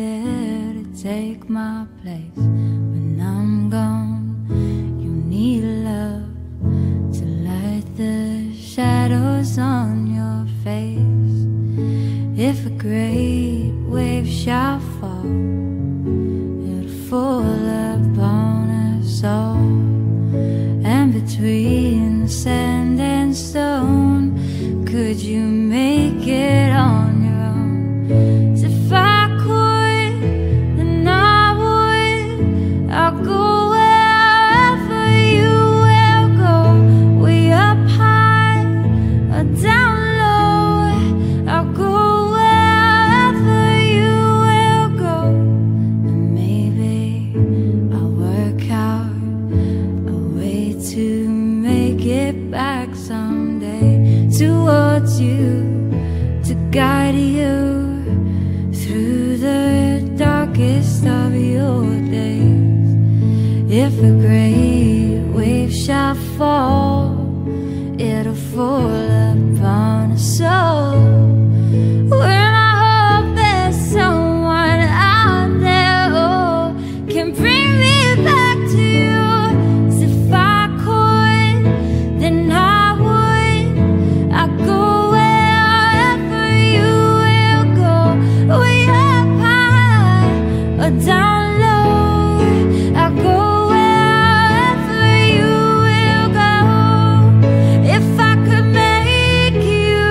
there to take my place when I'm gone. You need love to light the shadows on your face. If a great wave shall fall, it'll fall upon us all. And between sand and stone, could you make it on your own? So if I could, then I would. I'll go wherever you will go, way up high or down low. I'll go wherever you will go, and maybe I'll work out a way to make it back someday towards you, to guide you through the darkest of your days. If a great wave shall fall, it'll fall upon us all. When I hope there's someone out there who can bring me back to you. So if I could, then I would. I'd go wherever you will go, way up high or down low. I'll go wherever you will go. If I could make you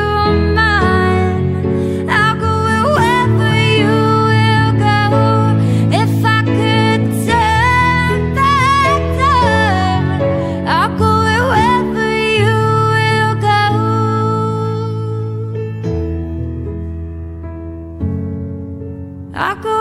mine, I'll go wherever you will go. If I could turn back time, I'll go wherever you will go. I'll go